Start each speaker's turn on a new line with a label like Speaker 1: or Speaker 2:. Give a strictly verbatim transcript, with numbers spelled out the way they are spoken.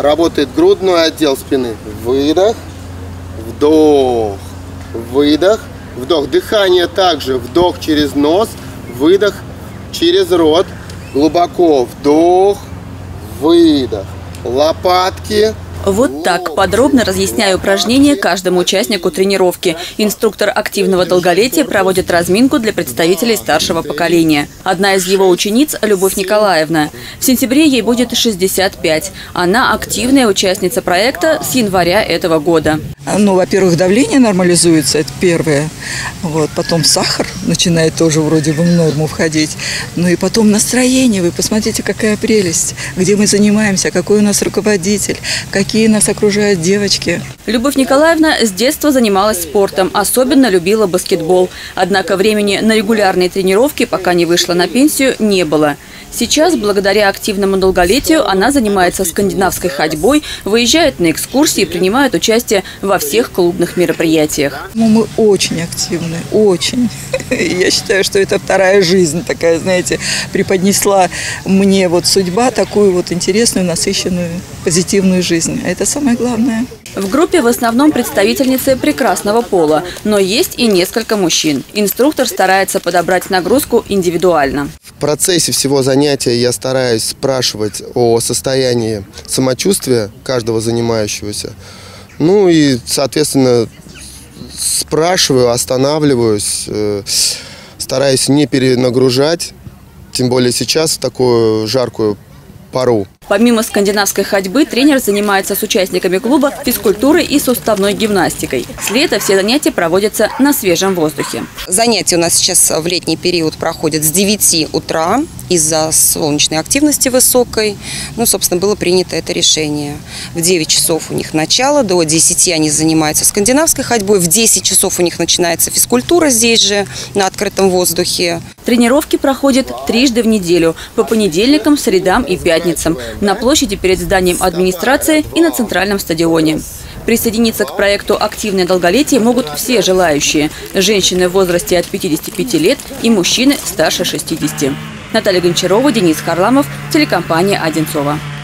Speaker 1: Работает грудной отдел спины. Выдох, вдох, выдох, вдох. Дыхание также. Вдох через нос, выдох через рот. Глубоко вдох, выдох. Лопатки.
Speaker 2: Вот так подробно разъясняя упражнения каждому участнику тренировки. Инструктор активного долголетия проводит разминку для представителей старшего поколения. Одна из его учениц – Любовь Николаевна. В сентябре ей будет шестьдесят пять. Она активная участница проекта с января этого года.
Speaker 3: Ну, во-первых, давление нормализуется, это первое. Вот, потом сахар начинает тоже вроде бы в норму входить. Ну и потом настроение. Вы посмотрите, какая прелесть. Где мы занимаемся, какой у нас руководитель, какие нас окружают девочки.
Speaker 2: Любовь Николаевна с детства занималась спортом, особенно любила баскетбол. Однако времени на регулярные тренировки, пока не вышла на пенсию, не было. Сейчас, благодаря активному долголетию, она занимается скандинавской ходьбой, выезжает на экскурсии и принимает участие во всех клубных мероприятиях.
Speaker 3: Ну, мы очень активны, очень. Я считаю, что это вторая жизнь такая, знаете, преподнесла мне вот судьба такую вот интересную, насыщенную, позитивную жизнь. А это самое главное.
Speaker 2: В группе в основном представительницы прекрасного пола, но есть и несколько мужчин. Инструктор старается подобрать нагрузку индивидуально.
Speaker 1: В процессе всего занятия я стараюсь спрашивать о состоянии самочувствия каждого занимающегося. Ну и, соответственно, спрашиваю, останавливаюсь, э, стараюсь не перенагружать, тем более сейчас в такую жаркую пару.
Speaker 2: Помимо скандинавской ходьбы, тренер занимается с участниками клуба физкультурой и суставной гимнастикой. С лета все занятия проводятся на свежем воздухе.
Speaker 4: Занятия у нас сейчас в летний период проходят с девяти утра из-за солнечной активности высокой. Ну, собственно, было принято это решение. В девять часов у них начало, до десяти они занимаются скандинавской ходьбой. В десять часов у них начинается физкультура здесь же, на открытом воздухе.
Speaker 2: Тренировки проходят трижды в неделю, по понедельникам, средам и пятницам. На площади перед зданием администрации и на центральном стадионе. Присоединиться к проекту «Активное долголетие» могут все желающие – женщины в возрасте от пятидесяти пяти лет и мужчины старше шестидесяти. Наталья Гончарова, Денис Харламов, телекомпания «Одинцово».